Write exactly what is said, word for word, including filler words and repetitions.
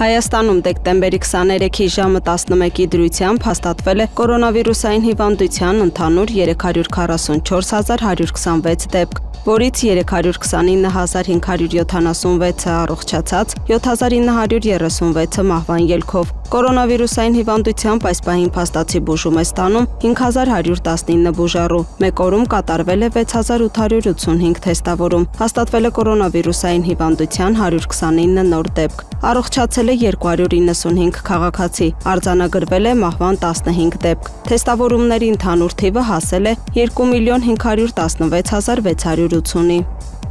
Հայաստանում դեկտեմբերի քսաներեքի ժամը տասնմեկի դրությամբ հաստատվել է կորոնավիրուսային հիվանդության ընդհանուր երեք հարյուր քառասունչորս հազար հարյուր քսանվեց դեպք, որից երեք հարյուր քսանինը հազար հինգ հարյուր յոթանասունվեցը առողջացած, յոթ հազար ինը հարյուր երեսունվեցը մահվան ելքով։ Կորոնավիրուսային հիվանդությամբ այս պահին փաստացի բուժում է ստանում հինգ հազար հարյուր տասնինը բուժառու։ Մեկ օրում կատարվել է վեց հազար ութ հարյուր ութսունհինգ թեստավորում։ Հաստատվել է կորոնավիրուսային հիվանդության հարյուր քսանինը նոր դեպք։ Առողջացել է երկու հարյուր իննսունհինգ քաղաքացի, արձանագրվել է մահվան տասնհինգ դեպք։ Թեստավորումների ընդհանուր թիվը հասել է երկու միլիոն հինգ հարյուր տասնվեց հազար վեց հարյուր ութսունի։